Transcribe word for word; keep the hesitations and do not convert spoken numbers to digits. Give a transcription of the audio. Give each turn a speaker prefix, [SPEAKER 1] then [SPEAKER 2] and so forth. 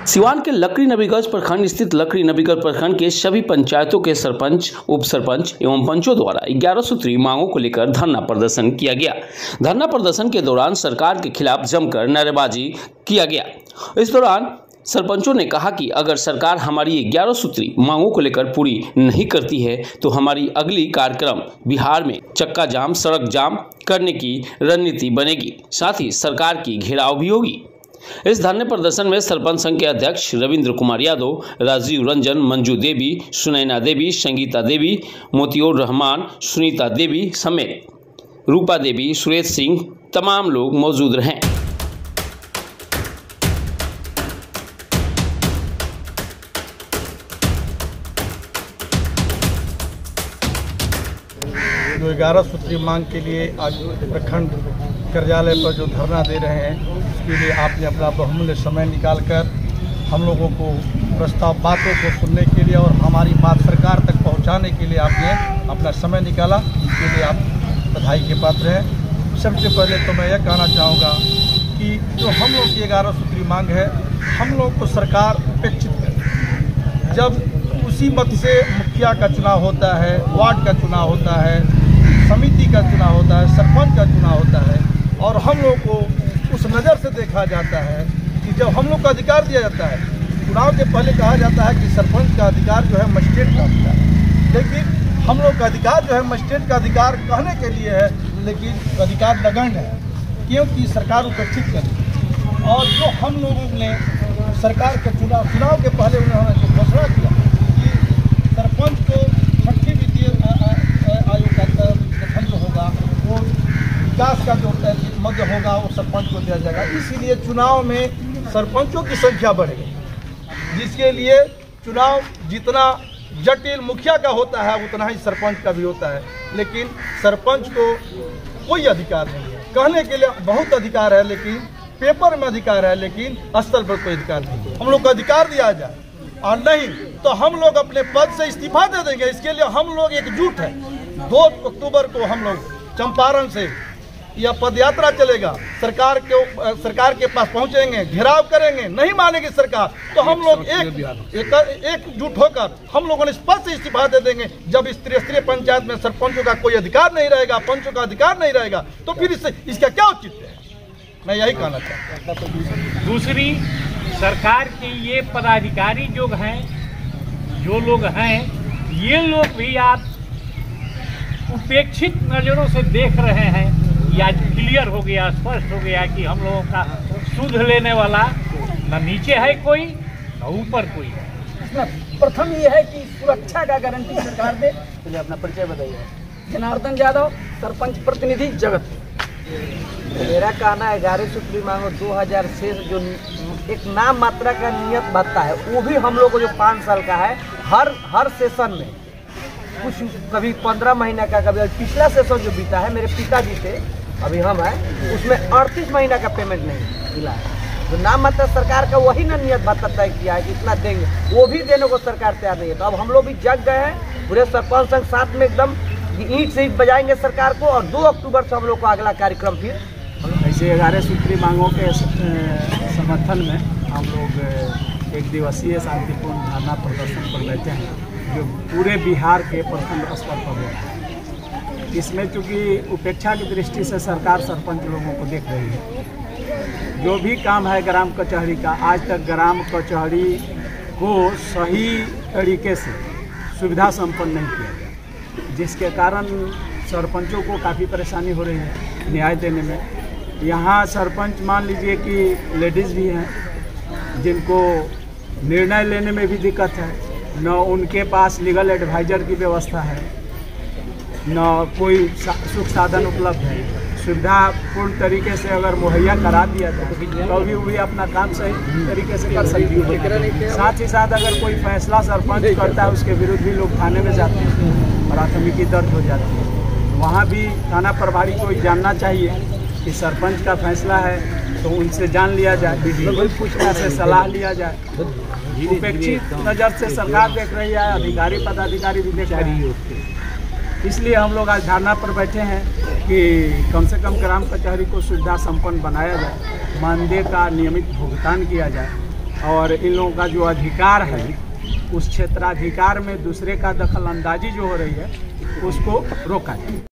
[SPEAKER 1] सिवान के लकड़ी नबीगंज प्रखंड स्थित लकड़ी नबीगंज प्रखंड के सभी पंचायतों के सरपंच, उप सरपंच एवं पंचों द्वारा ग्यारह सूत्री मांगों को लेकर धरना प्रदर्शन किया गया। धरना प्रदर्शन के दौरान सरकार के खिलाफ जमकर नारेबाजी किया गया। इस दौरान सरपंचों ने कहा कि अगर सरकार हमारी ग्यारह सूत्री मांगों को लेकर पूरी नहीं करती है तो हमारी अगली कार्यक्रम बिहार में चक्का जाम, सड़क जाम करने की रणनीति बनेगी, साथ ही सरकार की घेराव भी होगी। इस धरने प्रदर्शन में सरपंच संघ के अध्यक्ष रविंद्र कुमार यादव, राजीव रंजन, मंजू देवी, सुनैना देवी, संगीता देवी, मोतियोर रहमान, सुनीता देवी समेत रूपा देवी, सुरेश सिंह तमाम लोग मौजूद रहे।
[SPEAKER 2] जो ग्यारह सूत्री मांग के लिए आज प्रखंड कार्यालय पर जो धरना दे रहे हैं, उसके लिए आपने अपना बहुमूल्य समय निकालकर हम लोगों को प्रस्ताव बातों को सुनने के लिए और हमारी बात सरकार तक पहुंचाने के लिए आपने अपना समय निकाला। इसके लिए आप बधाई के पात्र हैं। सबसे पहले तो मैं यह कहना चाहूँगा कि जो हम लोग की ग्यारह सूत्री मांग है, हम लोग को सरकार उपेक्षित करे। जब उसी मत से मुखिया का चुनाव होता है, वार्ड का चुनाव होता है, समिति का चुनाव होता है, सरपंच का चुनाव होता है और हम लोग को उस नज़र से देखा जाता है कि जब हम लोग का अधिकार दिया जाता है, चुनाव के पहले कहा जाता है कि सरपंच का अधिकार जो है मजिस्ट्रेट का अधिकार है, लेकिन हम लोग का अधिकार जो है मजिस्ट्रेट का अधिकार कहने के लिए है, लेकिन अधिकार नगण्य है क्योंकि सरकार उपेक्षित करे। और जो हम लोगों ने सरकार के चुनाव चुनाव के पहले उन्होंने जो घोषणा किया कि सरपंच को छठी वित्तीय आयोग का गठन जो होगा वो विकास का जो मध्य होगा वो सरपंच को दिया जाएगा। इसीलिए चुनाव में सरपंचों की संख्या बढ़ेगी, जिसके लिए चुनाव जितना जटिल मुखिया का होता है उतना ही सरपंच का भी होता है। लेकिन सरपंच को कोई अधिकार नहीं है, कहने के लिए बहुत अधिकार है, लेकिन पेपर में अधिकार है, लेकिन स्थल पर कोई अधिकार नहीं है। हम लोग को अधिकार दिया जाए और नहीं तो हम लोग अपने पद से इस्तीफा दे देंगे। इसके लिए हम लोग एकजुट है। दो अक्टूबर को हम लोग चंपारण से यह पद यात्रा चलेगा, सरकार के सरकार के पास पहुंचेंगे, घेराव करेंगे। नहीं मानेगी सरकार तो हम लोग एक एकजुट होकर हम लोगों ने पद से इस्तीफा दे देंगे। जब इस त्रिस्तरीय पंचायत में सरपंचों का कोई अधिकार नहीं रहेगा, पंचों का अधिकार नहीं रहेगा, तो फिर इससे इसका क्या औचित्य है? मैं यही कहना चाहता हूँ।
[SPEAKER 3] दूसरी, सरकार के ये पदाधिकारी जो हैं जो लोग हैं ये लोग भी आप उपेक्षित नज़रों से देख रहे हैं। या क्लियर हो गया, स्पष्ट हो गया कि हम लोगों का सुध लेने वाला न नीचे है कोई न ऊपर कोई है।
[SPEAKER 4] प्रथम ये है कि सुरक्षा का गारंटी सरकार दे। चलिए अपना परिचय बताइए। जनार्दन यादव, सरपंच प्रतिनिधि जगत। मेरा कहना है ग्यारह सूत्री मांगो दो हज़ार से जो एक नाम मात्रा का नियत भत्ता है वो भी हम लोग को जो पाँच साल का है, हर हर सेशन में कुछ कभी पंद्रह महीना का, कभी पिछला सेशन जो बीता है मेरे पिताजी थे, अभी हम हैं, उसमें अड़तीस महीना का पेमेंट नहीं मिला है। जो नाम मात्रा सरकार का वही ना नियत भत्ता तय किया है कि इतना देंगे, वो भी देने को सरकार तैयार नहीं है। तो अब हम लोग भी जग गए हैं, पूरे सरपंच संघ साथ में एकदम ईंट से ईंट बजाएंगे सरकार को। और दो अक्टूबर से हम लोग को अगला कार्यक्रम फिर
[SPEAKER 5] ऐसे ग्यारह सूत्री मांगों के समर्थन में हम लोग एक दिवसीय शांतिपूर्ण धरना प्रदर्शन पर बैठे हैं, जो पूरे बिहार के प्रखंड स्तर पर हो रहा है। इसमें चूँकि उपेक्षा की दृष्टि से सरकार सरपंच लोगों को देख रही है। जो भी काम है ग्राम कचहरी का, आज तक ग्राम कचहरी को सही तरीके से सुविधा संपन्न नहीं किया गया, जिसके कारण सरपंचों को काफ़ी परेशानी हो रही है न्याय देने में। यहाँ सरपंच मान लीजिए कि लेडीज़ भी हैं जिनको निर्णय लेने में भी दिक्कत है, न उनके पास लीगल एडवाइज़र की व्यवस्था है, न कोई सुख साधन उपलब्ध है। सुविधा पूर्ण तरीके से अगर मुहैया करा दिया जाए तो भी वो भी अपना काम सही तरीके से कर सकती है। साथ ही साथ अगर कोई फैसला सरपंच करता है उसके विरुद्ध भी लोग थाने में जाते हैं, प्राथमिकी दर्ज हो जाती है। वहाँ भी थाना प्रभारी को जानना चाहिए कि सरपंच का फैसला है तो उनसे जान लिया जाए, पूछना से सलाह लिया जाए। उपेक्षित नज़र से सरकार देख रही है, अधिकारी पदाधिकारी भी देख रही है। इसलिए हम लोग आज धरना पर बैठे हैं कि कम से कम ग्राम कचहरी को सुविधा संपन्न बनाया जाए, मानदेय का नियमित भुगतान किया जाए और इन लोगों का जो अधिकार है उस क्षेत्राधिकार में दूसरे का दखल अंदाजी जो हो रही है उसको रोका जाए।